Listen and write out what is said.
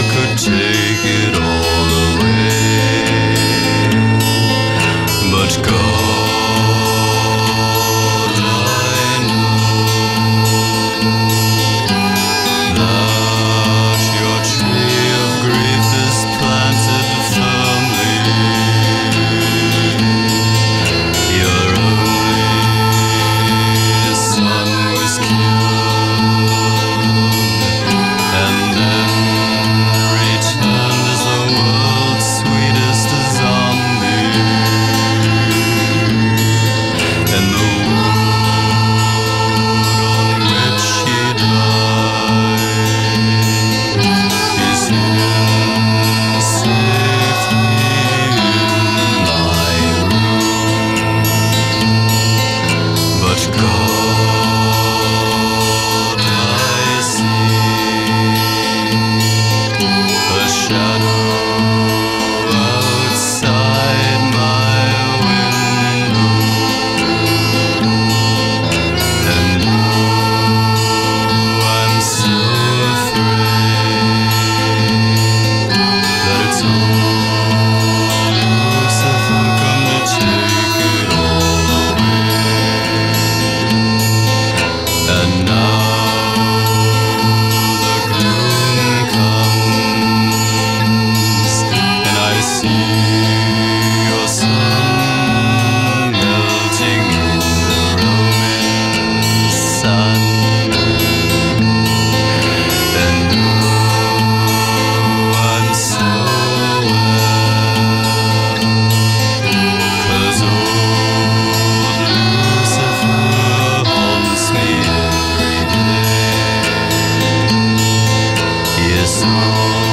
could take it all away, but God, I know that your tree of grief is planted firmly. Your only son was killed and then returned as the world's sweetest zombie. And the wood on which he died is hidden safely in my room. But God, I see a shadow outside my window, and I'm so afraid that it's old Lucifer come to take it all away. And now the gloom comes, and I see your sun melting in the Roman sun. And oh, I'm so well, 'cause old Lucifer haunts me every day. Yes,